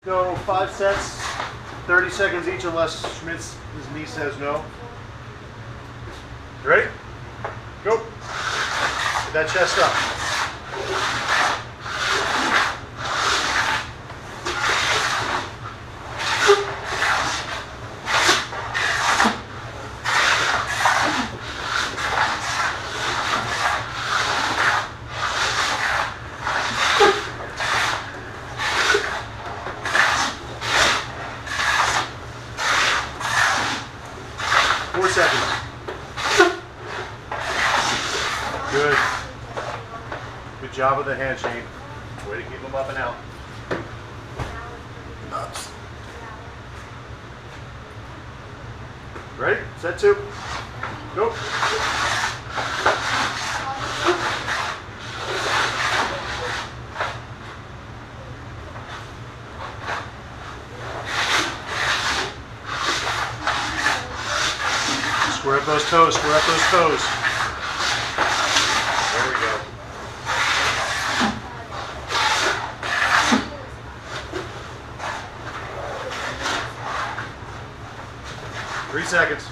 Go 5 sets, 30 seconds each unless his knee says no. You ready? Go. Get that chest up. 4 seconds. Good. Good job with the handshake. Way to keep them up and out. Nuts. Ready? Set 2. Go. Square up those toes, square up those toes. There we go. Three seconds.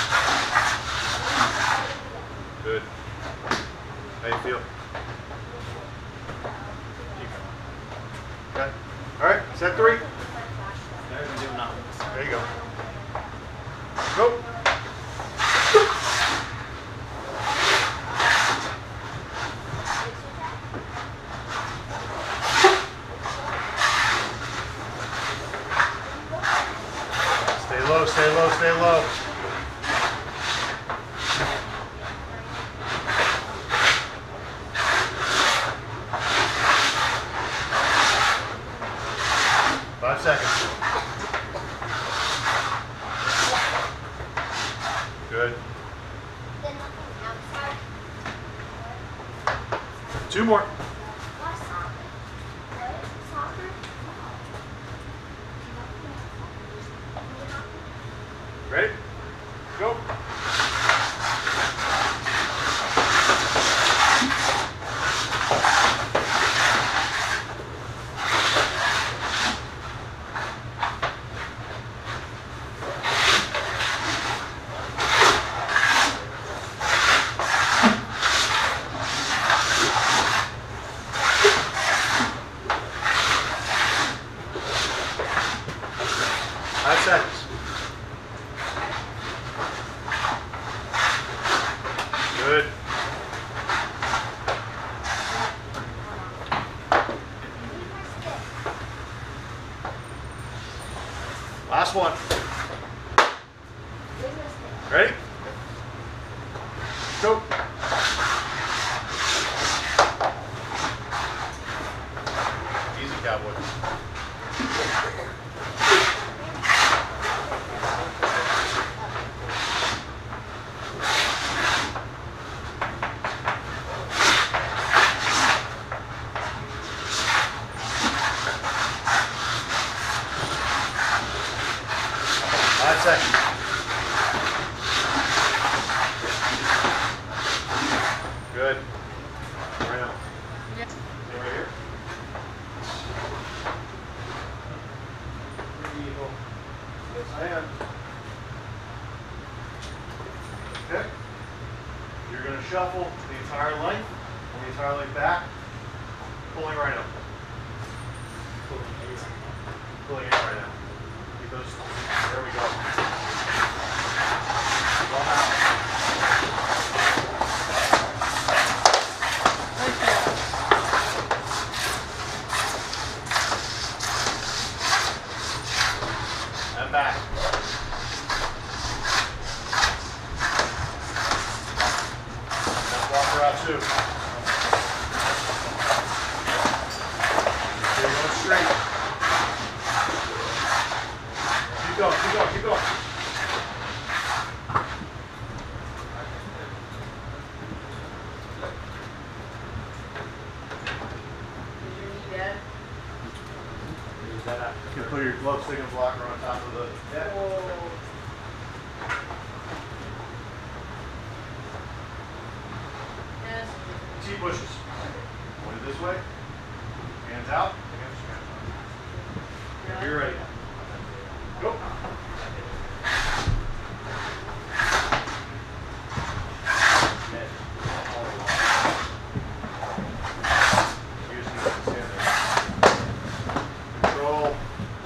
Good. How you feel? Keep going. Okay. All right, set 3. There you go. Go. Stay low, stay low, stay low. Five seconds. Good. 2 more. Ready? Go. Five seconds. Good. Last one. Ready? Go. Easy, cowboy. Five seconds. Good. Right now. Yeah. Stay right here. Evil. Yes, I am. Okay. You're going to shuffle the entire length, and the entire length back, pulling right up. Pulling in right now. Keep those. There we go. One out. And back. Let's walk her out too. You're going straight. Keep going, keep going, keep going. You can put your glove stick and blocker on top of the deck. Yes. T-bushes. Point it this way. Hands out. Hands Whenever you're ready. Go. Control.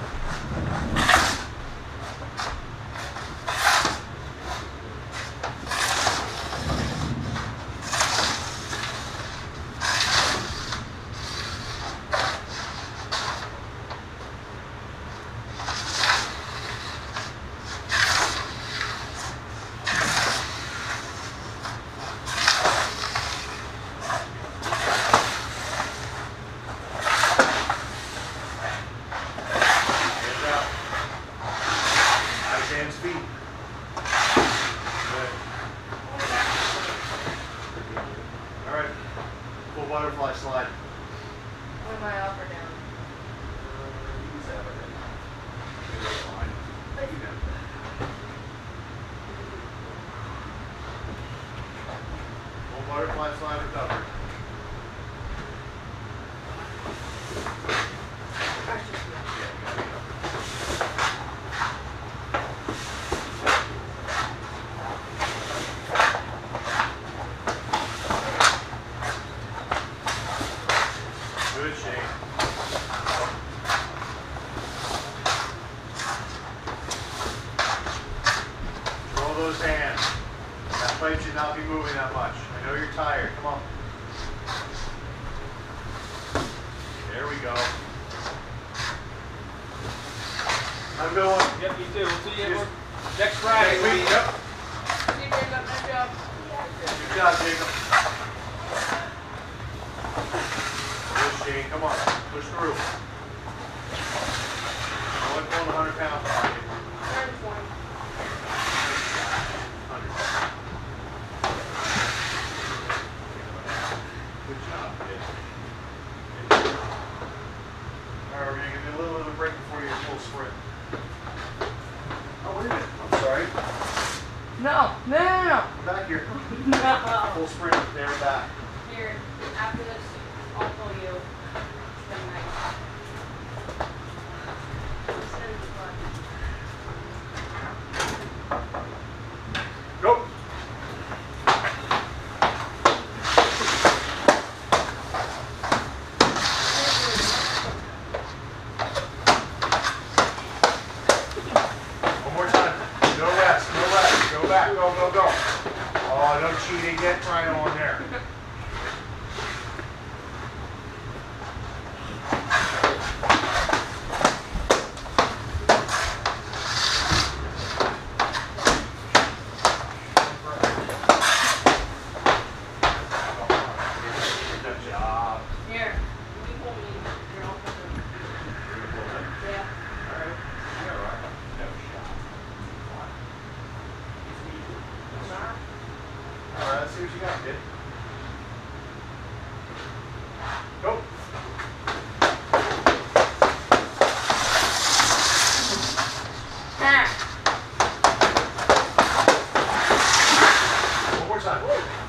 Hands, feet. Good. All right. Full butterfly slide. When am I up or down? Full butterfly slide recovery. Good, Shane. Control those hands. That plate should not be moving that much. I know you're tired. Come on. There we go. I'm going. Yep, you too. We'll see you Just- next Friday. Next week. Yep. See, Jacob, nice job. Good job, Jacob. Push, Shane. Come on. Push through. Only pulling 100 pounds on you. Turn 20. 100. Good job. All right, we're going to give you a little bit of a break before your full sprint. Oh, wait a minute. I'm sorry. No, no, no, no. Come back here. No. Full sprint there and back. Here, after this, I'll pull you. It's been nice. This is fun. Go. One more time. No rest, no rest. Go back, go, go, go. Oh, no cheating yet. Try it on there. Good job. Here, you pull me. Here, I'll pull you. Yeah. I'm not. All right, let's see what you got, kid. Go. Ah. One more time.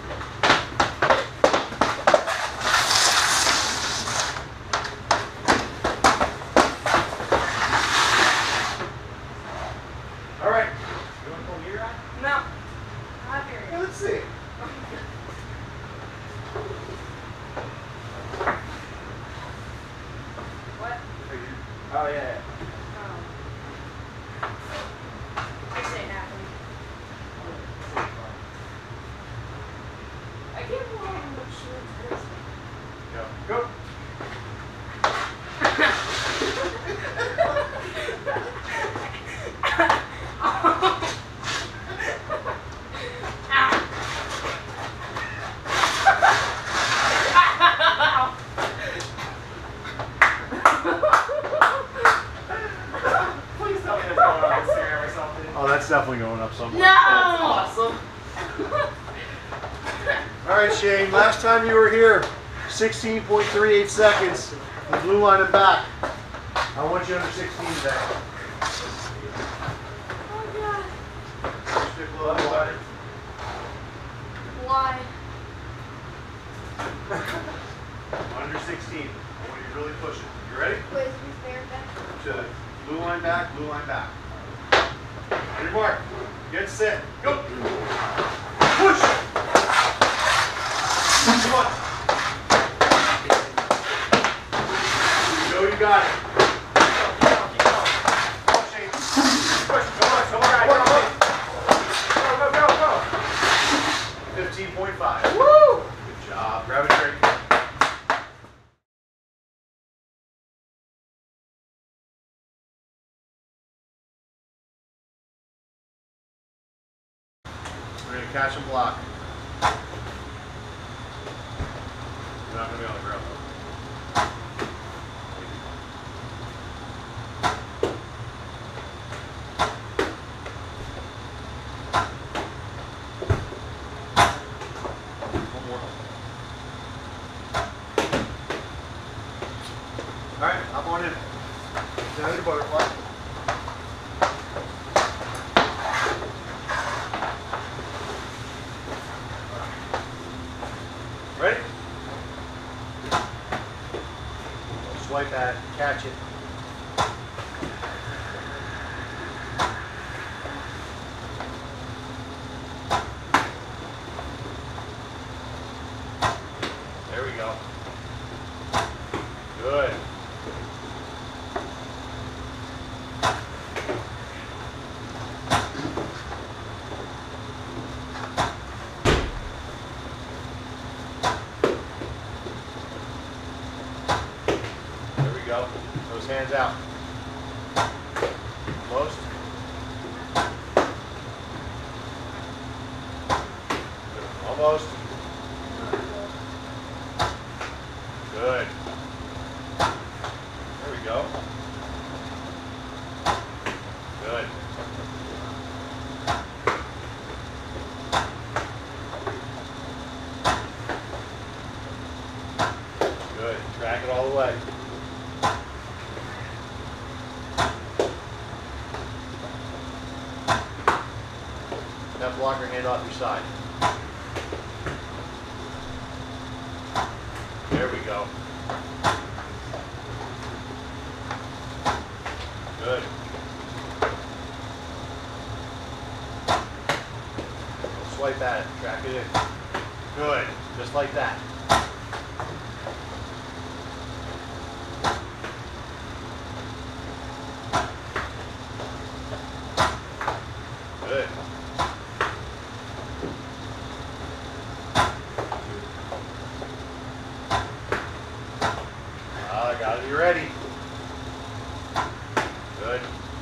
All right. You want to pull me right? No. Not here. Yeah, let's see. What? Oh, yeah. This ain't happening. I can't believe how much shorts is. Go. Go. Please tell me that's going on Instagram or something. Oh, that's definitely going up somewhere. No! Awesome. All right, Shane. Last time you were here, 16.38 seconds. The blue line and back. I want you under 16 today. Oh god. Stick a little water. Why? Under 16. I want you to really push it. You ready? Wait, is this there back? To Blue line back, blue line back. Three more. Get set. Go. Push. Come on. You know you got it. Keep going. Oh, Shane. Push. Come on. Go. 15.5. Woo! Good job. Grab a drink. We're going to catch and block. You're not going to be on the ground though. One more. Alright, hop on in. Down your butterfly. Ready? Swipe that, catch it. There we go. Good. There we go. Those hands out. Most. Almost. Good. There we go. Good. Good. Track it all the way. Now block your hand off your side. There we go. Good. Swipe at it. Track it in. Good. Just like that. Good. Gotta be ready. Good.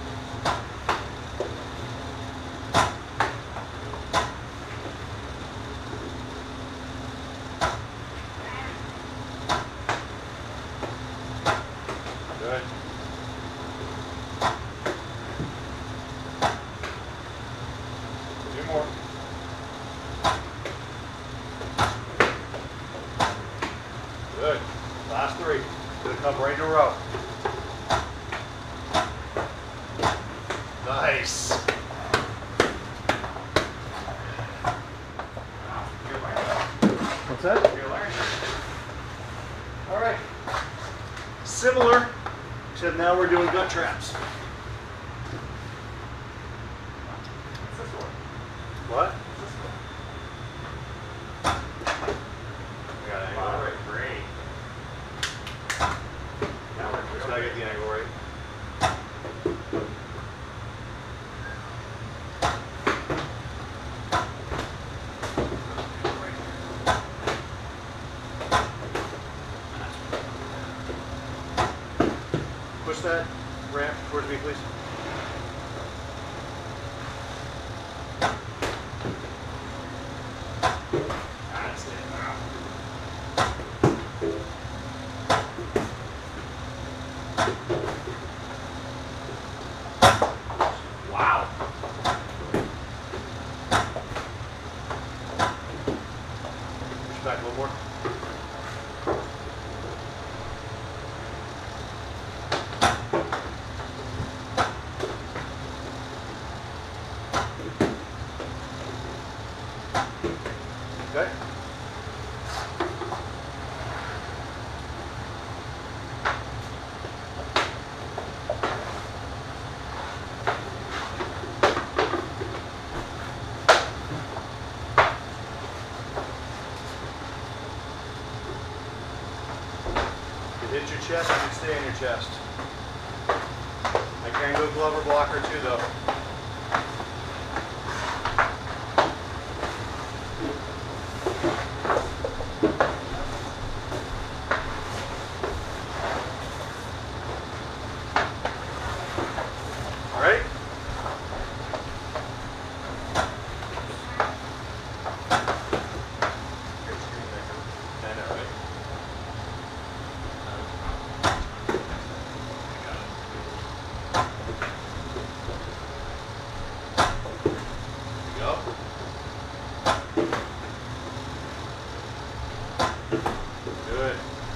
Good. Two more. Good. Last three. Gonna come right in a row. Nice. What's that? You're learning. All right. Similar, except now we're doing gut traps. What's this one? What? What's this one? We got an angle. All right, great. Now we're Just gotta get the angle right. Push that ramp towards me, please. That's it. Wow. Push back a little more. Okay. hit your chest, you can stay in your chest. I can go glove or blocker too though. All right? I know, right? Go. Good.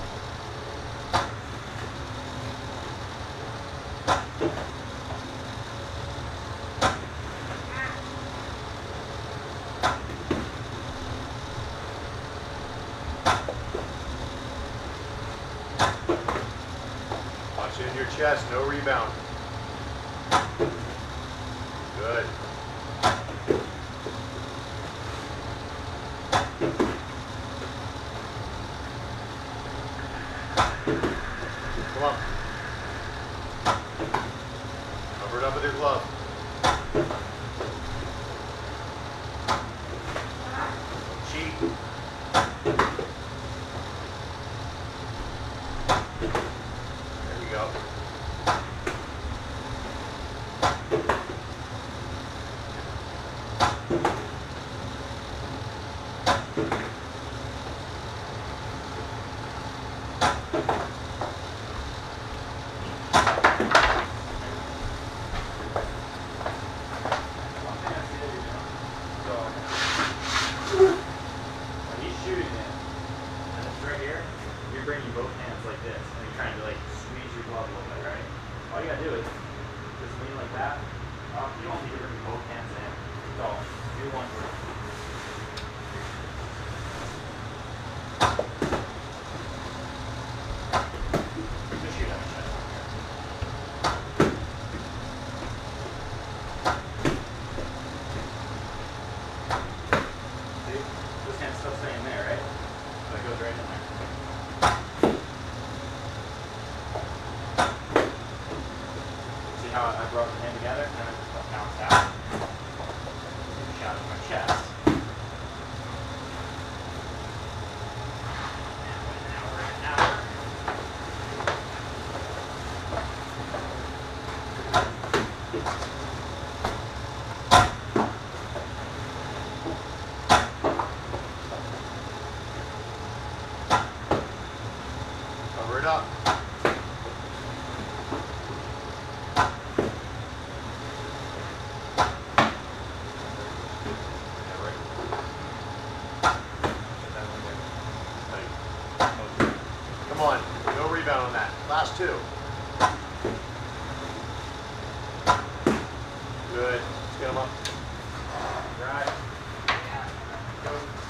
Watch it in your chest, no rebound. Good. Come on. Cover it up with your glove. Cheat. There we go. When he's shooting it, and it's right here, you're bringing both hands like this, and you're trying to like squeeze your glove a little bit, right? All you gotta do is just lean like that. You don't need to bring both hands in. So, do one for just shoot at my chest. See? This hand's still staying there, right? So it goes right in there. See how I brought the hand together and then it just bounced out? Take a shot at my chest. And we're in an hour. Cover it up. Yeah, right. Get that one there. Tight. Come on, no rebound on that. Last two. Good. Let's get them up. Right. Go.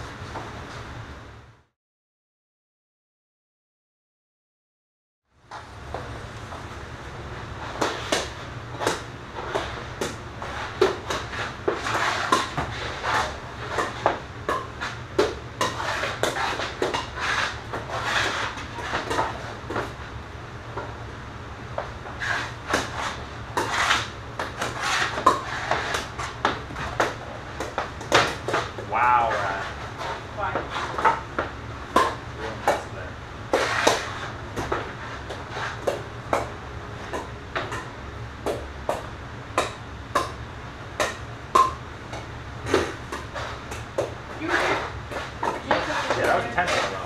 Wow, Ryan. Why? Real nice there. You were there. Yeah, that was intense though.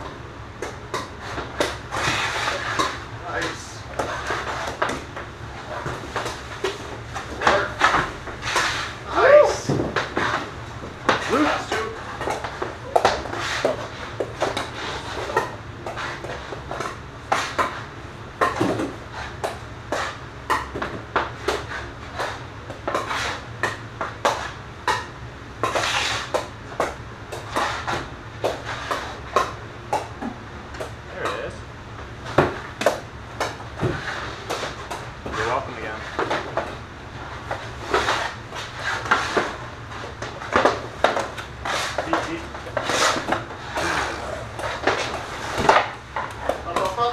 Nice. welcome again. Deep. Up.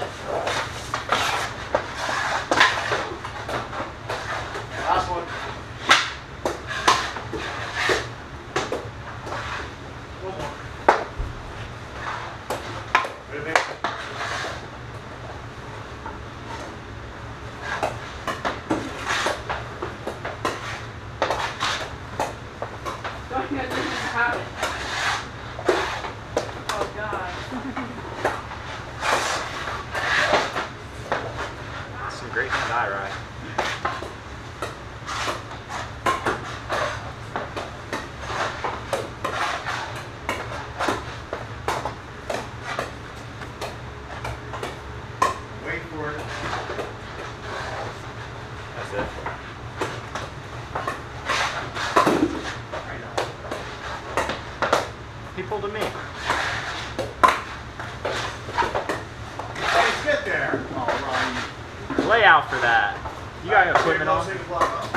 Last one. One more. Good, baby. Don't you guys just have it? Oh God. Some great hand-eye, right? Wait for it. That's it. He pulled a me. Hey, get there. Oh, Ronnie. Lay out for that. You got your equipment on? Save the block up.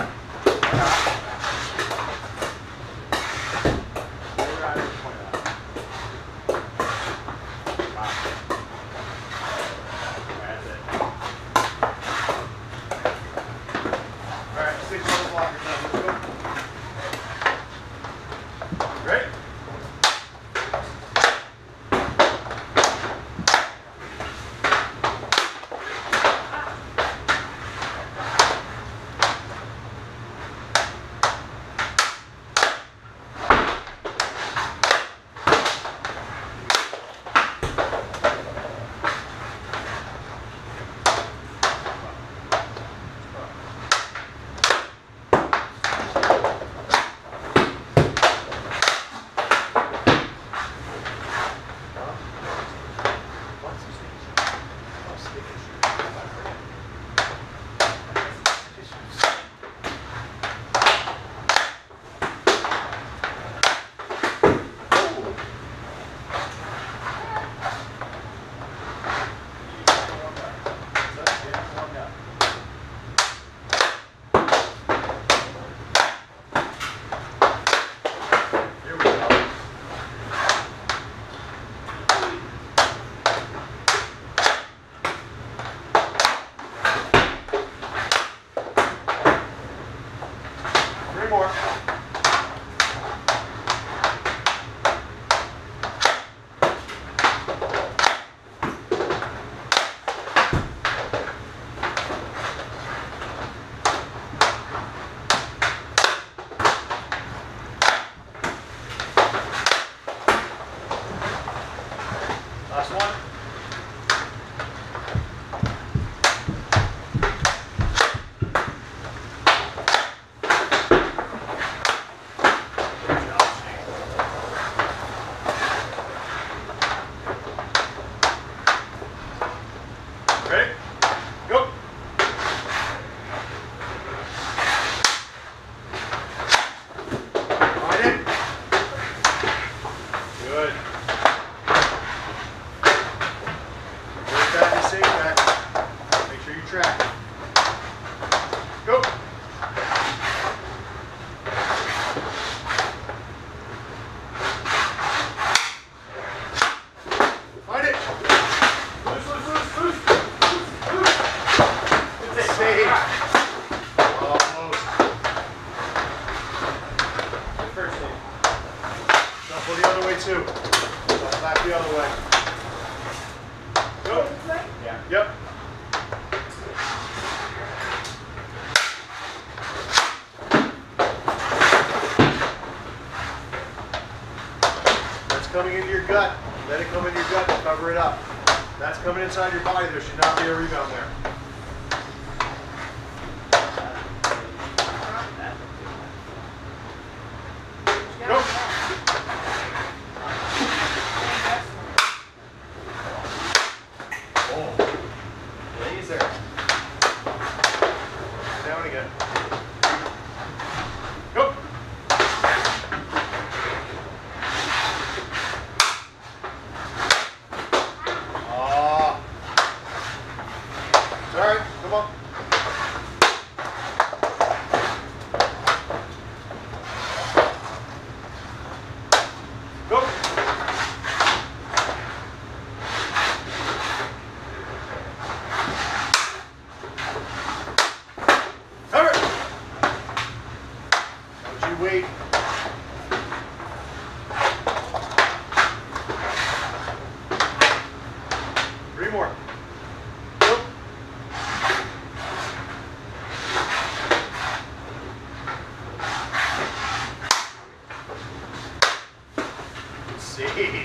All right, 6 minute blockers now. Let's go. Ready? Here we go. Three more. Last one. Good job, Shane. Ready? Go. Find it. Good. Work back and safe back. Make sure you track it. Go. Find it. Loose. Safe. Almost. Good first aid. Shuffle the other way too. Shuffle back the other way. Go. Yeah. Yep. That's coming into your gut. Let it come into your gut and cover it up. That's coming inside your body. There should not be a rebound there. Go. Oh. Laser. Down again. Go. Ah. 8. Three more. Go. Let's see.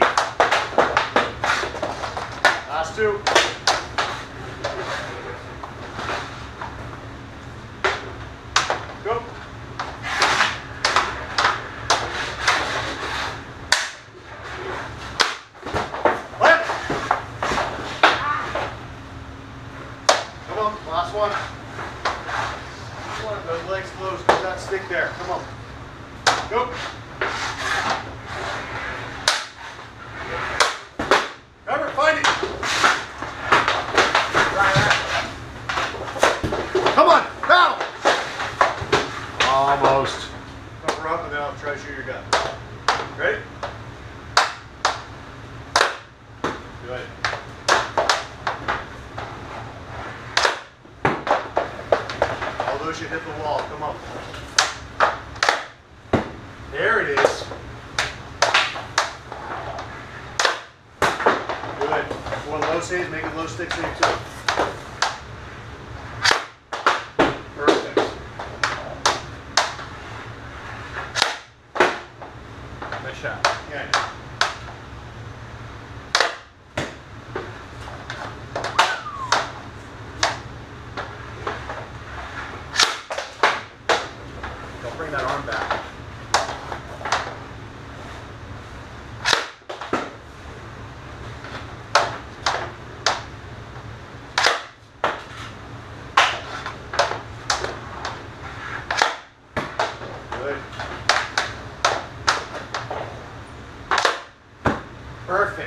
Last 2. Go. Let. Come on, last one. Those legs close, keep that stick there. Come on. Go. Remember, find it. Come on, now. Almost. Cover up and then I'll try to shoot your gun. Ready? Good. All those should hit the wall. Come on. There it is. Good. One low save, make it low stick save too. Perfect. Nice shot. Yeah. Don't bring that arm back. Good. Perfect.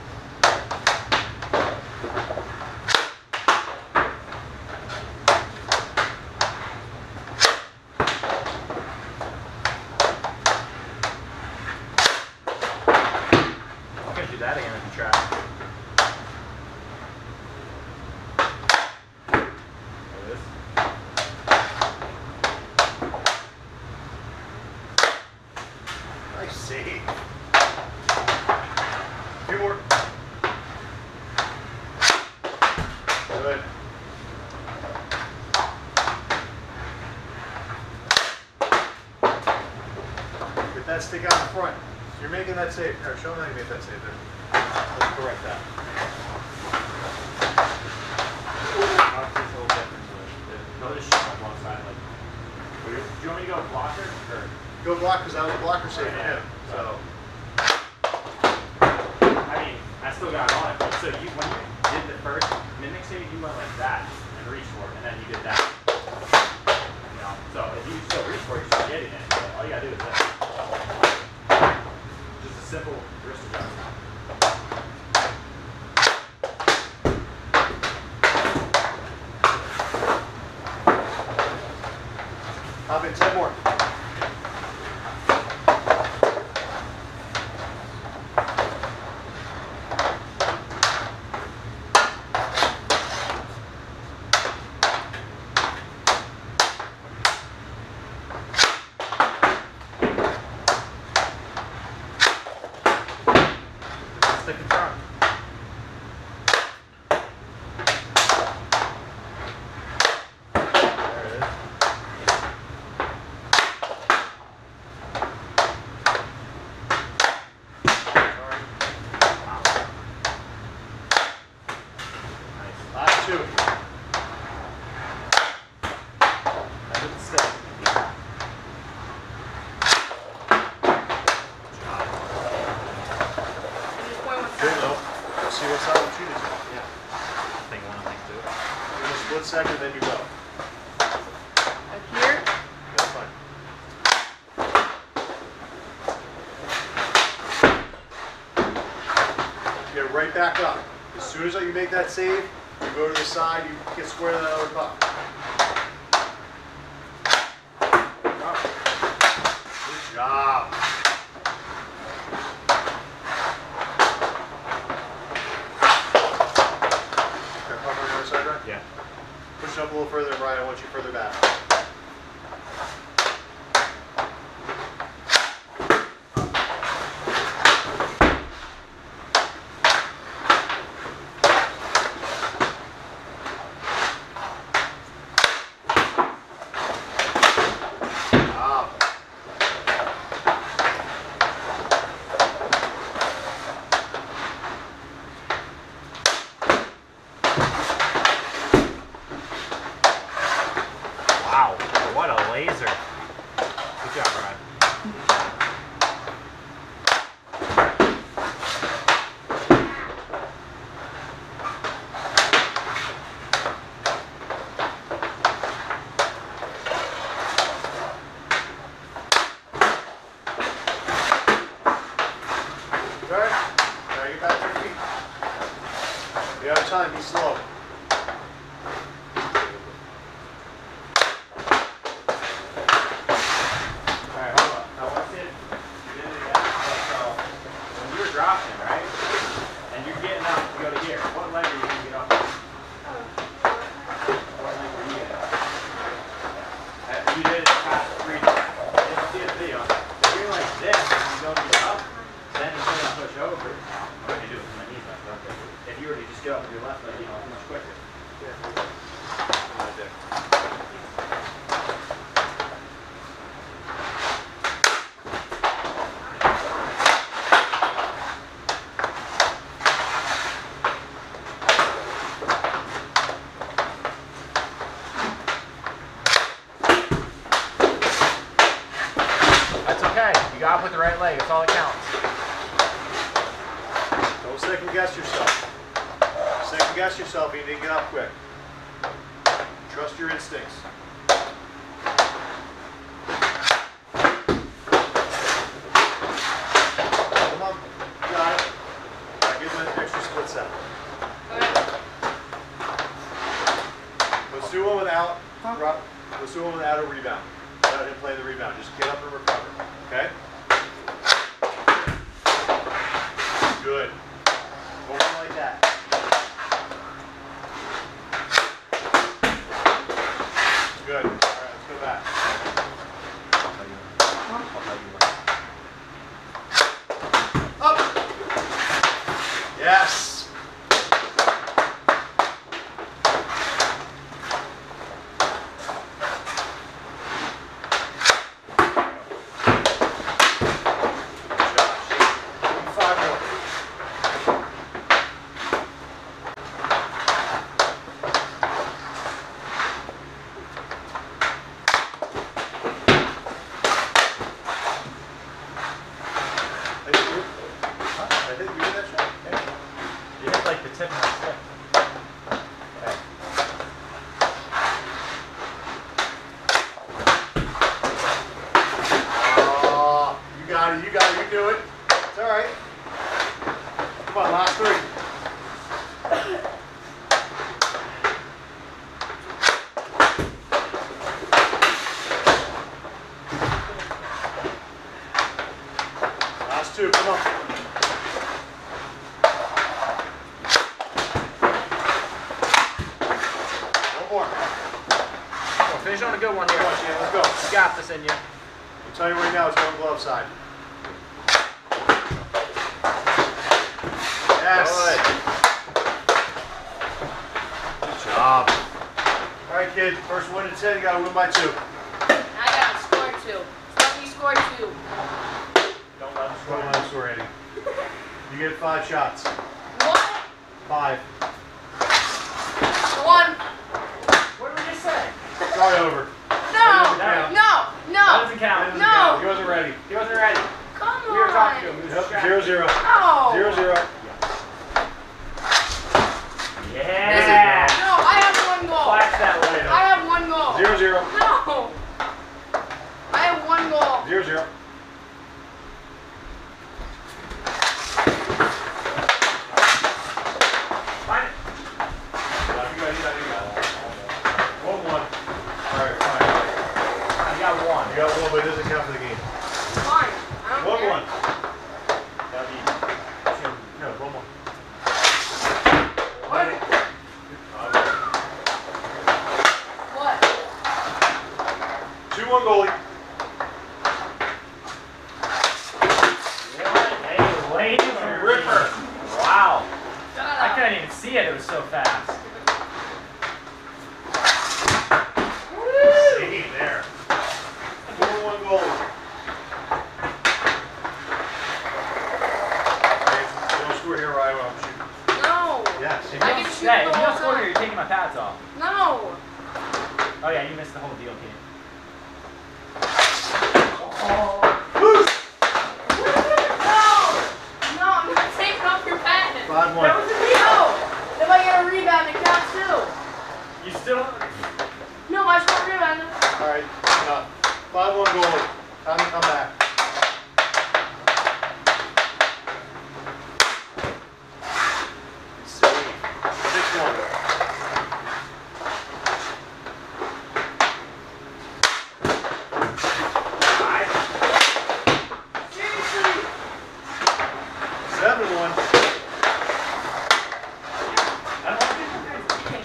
I'm gonna do that again if you try. There it is. Nice save. Few more. Good. Get that stick out in front. You're making that save. Here, show them how you made that save there. Let's correct that. Obviously, it's a little different. So no, just shoot on one side. Like, do you want me to go blocker or? Go block because that was a blocker save for him. So, I mean, I still got it on it. But so you, when you did the first mimic save, you went like that and reached for it, and then you did that. You know, so if you still reach for it, you're still getting it. But all you gotta do is this. Just a simple wrist adjustment. hop in 10 more. Stick in front. There it is. Sorry. Wow. Nice. Last 2. That didn't stick. Good though. Let's see what side I'm shooting to. Yeah. Thing one and thing two. In a split second, then you go. Up here? That's fine. Get right back up. As soon as you make that save, you go to the side, you get square to that other puck. Good job. Okay, puck on the other side, right? Yeah. Push it up a little further, Brian. I want you further back. stick. That's okay. You got up with the right leg. That's all that counts. Don't second guess yourself. Second guess yourself, you need to get up quick. Trust your instincts. Come on, you got it. All right, give him an extra split set. Let's do one without. Let's do one without a rebound. Without him playing the rebound. Just get up and recover. Okay? Good. Go on like that. Good. All right, let's go back. Up. Yes. I think you did that shot. You hit like the tip of my stick. Okay. Oh, you got it, you got it, you do it. It's all right. Come on, last three. Last two, come on. More. Well, finish on a good one here. Come on, Shane, let's go. You got this in you. I'll tell you right now, it's going glove side. Yes. Good job. All right, kid. First win in 10, you got to win by 2. I got to score 2. Somebody score 2. Don't let him Go score. on, score, Andy. You get 5 shots. What? 5. 1. What did we just say? Sorry, over. No. That No. That No. doesn't count. No. He wasn't ready. He wasn't ready. Come on. We were talking to him. He was Yep, distracted. 0-0. No. 0-0. Yeah. No, I have 1 goal. Flash that way. I have 1 goal. 0-0. No. I have 1 goal. 0-0. Find it. You got it. 1-1. All right, fine. You got one. You got 1, but it doesn't count for the game. Fine. I don't care. 1-1. That'd be two. No, 1-1. What? What? 2-1 goalie. What a laser ripper. Wow. Shut I up. couldn't even see it. It was so fast. See there. 4-1 goalie. Okay, don't score here or I will shoot. No. Yes. I can shoot Hey, the if you whole don't score here, time. you're taking my pads off. No. Oh yeah, you missed the whole deal, kid. No, I'm not taking off your patent. 5-1. That was a No. If I get a rebound, it counts too. You still. No, I scored a rebound. All right, enough. 5-1 goalie. Time to come back. Save. 6-1. Seriously. 7-1. I don't think you guys did.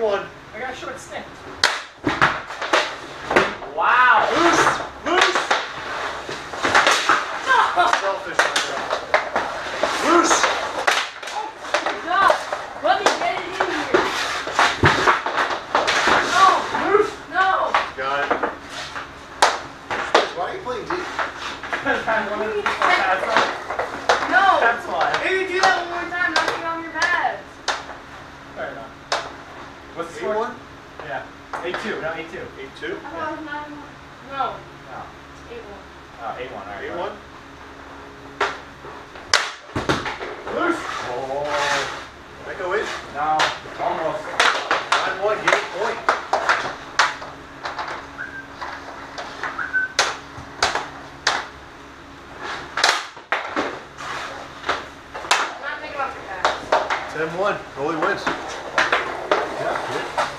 1. I got a short stick. Wow. Loose! Loose! No! Selfish right now. Loose! God! Let me get it in here! No! Loose! No! Got it. Why are you playing D? No! That's why. Maybe do that one more time, knock me off your pads. Fair enough. What's the A score? 1? Yeah. 8-2. No, 8-2. 8-2? I thought it was 9-1. No, No. 8-1. Oh, 8-1. All right. 8-1? Loose. Oh. I go in. No. Almost. 9-1, give a point. I'm not taking off your pads. 10-1. Goalie wins. Yeah, good.